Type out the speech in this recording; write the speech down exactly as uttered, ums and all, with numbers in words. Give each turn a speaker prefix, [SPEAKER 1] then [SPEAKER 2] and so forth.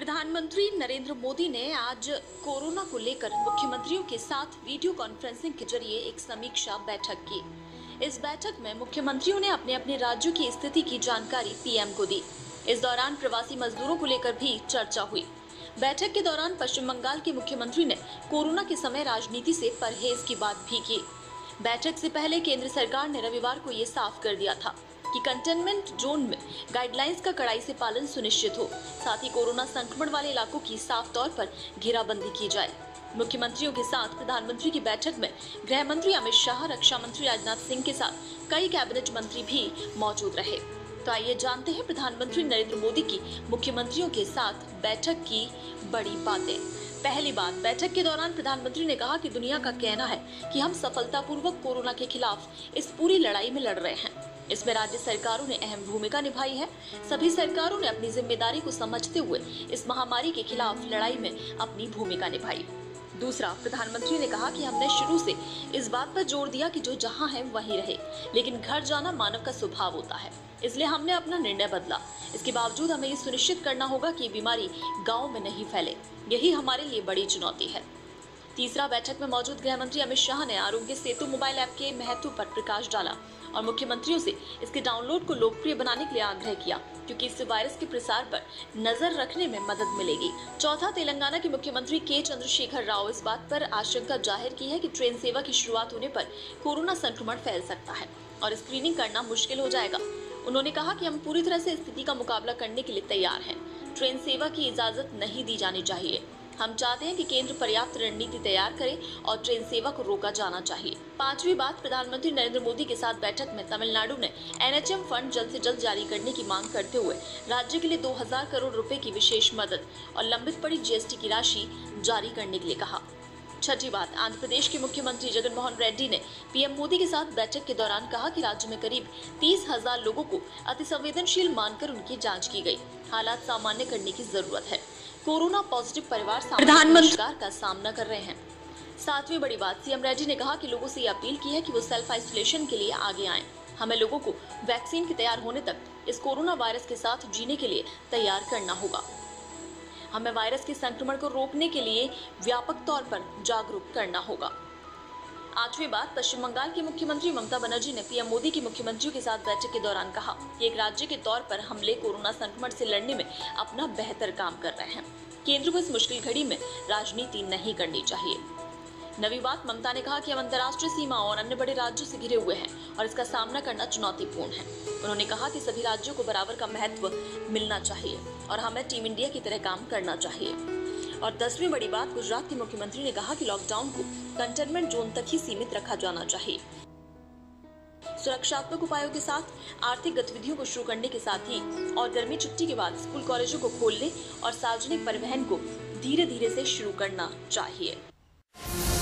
[SPEAKER 1] प्रधानमंत्री नरेंद्र मोदी ने आज कोरोना को लेकर मुख्यमंत्रियों के साथ वीडियो कॉन्फ्रेंसिंग के जरिए एक समीक्षा बैठक की। इस बैठक में मुख्यमंत्रियों ने अपने अपने राज्यों की स्थिति की जानकारी पीएम को दी। इस दौरान प्रवासी मजदूरों को लेकर भी चर्चा हुई। बैठक के दौरान पश्चिम बंगाल के मुख्यमंत्री ने कोरोना के समय राजनीति से परहेज की बात भी की। बैठक से पहले केंद्र सरकार ने रविवार को ये साफ कर दिया था कि कंटेनमेंट जोन में गाइडलाइंस का कड़ाई से पालन सुनिश्चित हो, साथ ही कोरोना संक्रमण वाले इलाकों की साफ तौर पर घेराबंदी की जाए। मुख्यमंत्रियों के साथ प्रधानमंत्री की बैठक में गृह मंत्री अमित शाह, रक्षा मंत्री राजनाथ सिंह के साथ कई कैबिनेट मंत्री भी मौजूद रहे। तो आइए जानते हैं प्रधानमंत्री नरेंद्र मोदी की मुख्यमंत्रियों के साथ बैठक की बड़ी बातें। पहली बात, बैठक के दौरान प्रधानमंत्री ने कहा कि दुनिया का कहना है कि हम सफलतापूर्वक कोरोना के खिलाफ इस पूरी लड़ाई में लड़ रहे हैं। इसमें राज्य सरकारों ने अहम भूमिका निभाई है। सभी सरकारों ने अपनी जिम्मेदारी को समझते हुए इस महामारी के खिलाफ लड़ाई में अपनी भूमिका निभाई। दूसरा, प्रधानमंत्री ने कहा कि हमने शुरू से इस बात पर जोर दिया कि जो जहां है वहीं रहे, लेकिन घर जाना मानव का स्वभाव होता है, इसलिए हमने अपना निर्णय बदला। इसके बावजूद हमें ये सुनिश्चित करना होगा कि बीमारी गाँव में नहीं फैले। यही हमारे लिए बड़ी चुनौती है। तीसरा, बैठक में मौजूद गृह मंत्री अमित शाह ने आरोग्य सेतु मोबाइल ऐप के महत्व पर प्रकाश डाला और मुख्यमंत्रियों से इसके डाउनलोड को लोकप्रिय बनाने के लिए आग्रह किया, क्योंकि इससे वायरस के प्रसार पर नजर रखने में मदद मिलेगी। चौथा, तेलंगाना के मुख्यमंत्री के चंद्रशेखर राव इस बात पर आशंका जाहिर की है कि ट्रेन सेवा की शुरुआत होने पर कोरोना संक्रमण फैल सकता है और स्क्रीनिंग करना मुश्किल हो जाएगा। उन्होंने कहा कि हम पूरी तरह से स्थिति का मुकाबला करने के लिए तैयार हैं। ट्रेन सेवा की इजाजत नहीं दी जानी चाहिए। हम चाहते हैं कि केंद्र पर्याप्त रणनीति तैयार करे और ट्रेन सेवा को रोका जाना चाहिए। पांचवी बात, प्रधानमंत्री नरेंद्र मोदी के साथ बैठक में तमिलनाडु ने एनएचएम फंड जल्द से जल्द जारी करने की मांग करते हुए राज्य के लिए दो हजार करोड़ रुपए की विशेष मदद और लंबित पड़ी जीएसटी की राशि जारी करने के लिए कहा। छठी बात, आंध्र प्रदेश के मुख्यमंत्री जगन मोहन रेड्डी ने पीएम मोदी के साथ बैठक के दौरान कहा कि राज्य में करीब तीस हजार लोगों को अति संवेदनशील मानकर उनकी जांच की गई। हालात सामान्य करने की जरूरत है। कोरोना पॉजिटिव परिवार प्रधानमंत्री का सामना कर रहे हैं। सातवीं बड़ी बात, सीएम रेड्डी ने कहा कि लोगों से ये अपील की है कि वो सेल्फ आइसोलेशन के लिए आगे आएं। हमें लोगों को वैक्सीन के तैयार होने तक इस कोरोना वायरस के साथ जीने के लिए तैयार करना होगा। हमें वायरस के संक्रमण को रोकने के लिए व्यापक तौर पर जागरूक करना होगा। आठवीं बात, पश्चिम बंगाल की मुख्यमंत्री ममता बनर्जी ने पीएम मोदी की मुख्यमंत्रियों के साथ बैठक के दौरान कहा कि एक राज्य के तौर पर हमले कोरोना संक्रमण से लड़ने में अपना बेहतर काम कर रहे हैं। केंद्र को इस मुश्किल घड़ी में राजनीति नहीं करनी चाहिए। नवी बात, ममता ने कहा कि हम अंतर्राष्ट्रीय सीमाओं और अन्य बड़े राज्यों से घिरे हुए हैं और इसका सामना करना चुनौतीपूर्ण है। उन्होंने कहा कि सभी राज्यों को बराबर का महत्व मिलना चाहिए और हमें टीम इंडिया की तरह काम करना चाहिए। और दसवीं बड़ी बात, गुजरात के मुख्यमंत्री ने कहा कि लॉकडाउन को कंटेनमेंट जोन तक ही सीमित रखा जाना चाहिए। सुरक्षात्मक उपायों के साथ आर्थिक गतिविधियों को शुरू करने के साथ ही और गर्मी छुट्टी के बाद स्कूल कॉलेजों को खोलने और सार्वजनिक परिवहन को धीरे धीरे से शुरू करना चाहिए।